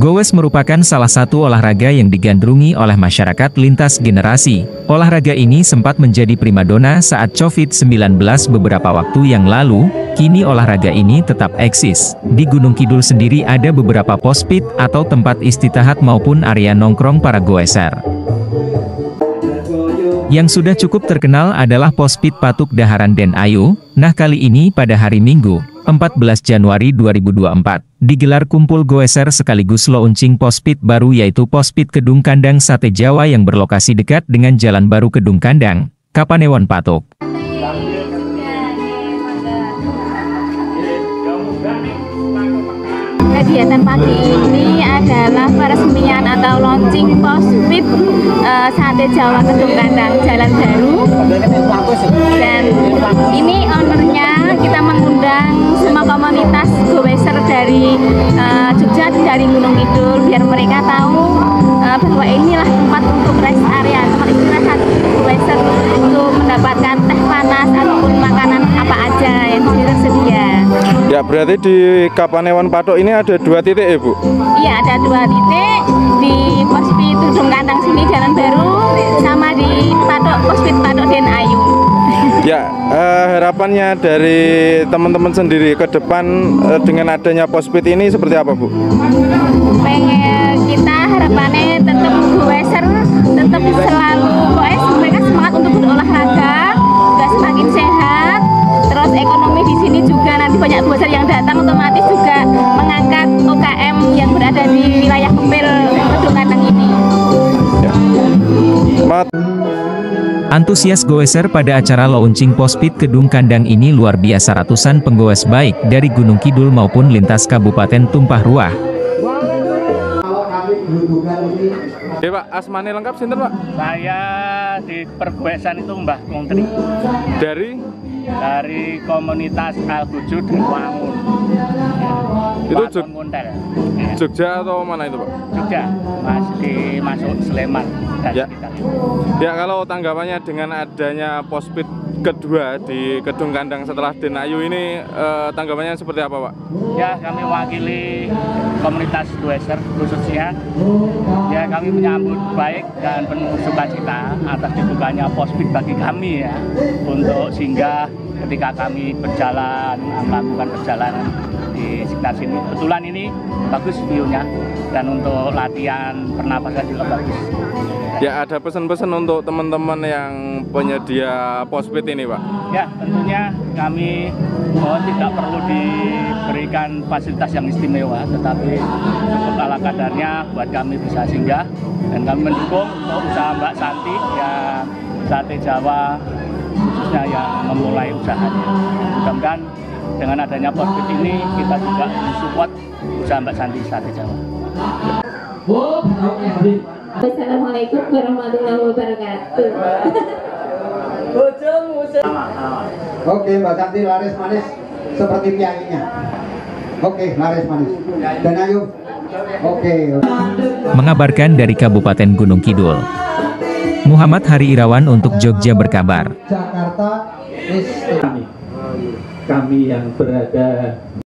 Goes merupakan salah satu olahraga yang digandrungi oleh masyarakat lintas generasi. Olahraga ini sempat menjadi primadona saat COVID-19 beberapa waktu yang lalu. Kini olahraga ini tetap eksis. Di Gunung Kidul sendiri ada beberapa pospit atau tempat istirahat maupun area nongkrong para goeser. Yang sudah cukup terkenal adalah Pospit Patuk Daharan Den Ayu. Nah, kali ini pada hari Minggu, 14 Januari 2024, digelar kumpul goeser sekaligus launching Pospit baru, yaitu Pospit Kedung Kandang Sate Jawa yang berlokasi dekat dengan Jalan Baru Kedung Kandang, Kapanewon Patuk. Kegiatan pagi ini adalah peresmian atau launching Pospit Sate Jawa Kedung Kandang Jalan Baru. Dan ini ownernya kita mengundang semua komunitas goeser dari Jogja, dari Gunung Kidul, biar mereka tahu bahwa inilah tempat untuk rest area, tempat istirahat goeser untuk mendapatkan teh panas ataupun makanan apa aja yang tersedia. Ya, berarti di Kapanewon Patuk ini ada 2 titik ya, Bu? Iya, ada 2 titik di Pospit Kedung Kandang sini Jalan Baru, sama di Pospit Patuk Den Ayu. Ya, harapannya dari teman-teman sendiri ke depan dengan adanya Pospit ini seperti apa, Bu? Pengen kita harapannya tetap goeser, tetap selalu mereka semangat untuk berolahraga, juga semakin sehat. Terus ekonomi di sini juga nanti banyak goeser yang datang, otomatis juga mengangkat UKM yang berada di wilayah Kempil Kedung Kandang ini. Antusias goeser pada acara launching Pospit Kedung Kandang ini luar biasa. Ratusan penggoes baik dari Gunung Kidul maupun lintas kabupaten tumpah ruah. Ya, Pak, asmane lengkap sinten, Pak? Saya di pergoesan itu Mbah Kuntri. Dari komunitas Al-Bujud di Wangun. Itu ya. Jogja atau mana itu, Pak? Jogja, masuk Sleman dan Ya. sekitarnya. Ya, kalau tanggapannya dengan adanya Pospit kedua di Kedung Kandang setelah Den Ayu ini, tanggapannya seperti apa, Pak? Ya, kami mewakili komunitas goeser khususnya. Ya, kami menyambut baik dan penuh sukacita atas dibukanya Pospit bagi kami ya, untuk singgah ketika kami melakukan perjalanan di sekitar sini. Kebetulan ini bagus view-nya dan untuk latihan pernapasan juga bagus. Ya, ada pesan-pesan untuk teman-teman yang penyedia Pospit ini, Pak? Ya, tentunya kami mohon tidak perlu diberikan fasilitas yang istimewa, tetapi cukup ala kadarnya buat kami bisa singgah, dan kami mendukung usaha Mbak Santi yang Sate Jawa khususnya yang memulai usahanya. Mudah-mudahan dengan adanya Pospit ini kita juga mensupport usaha Mbak Santi Sate Jawa. Assalamualaikum warahmatullahi wabarakatuh. Oke, Mbak Santi laris manis seperti pianginya. Oke, laris manis. Dan ayo. Oke. Mengabarkan dari Kabupaten Gunung Kidul, Muhammad Hari Irawan untuk Jogja Berkabar. Jakarta kami yang berada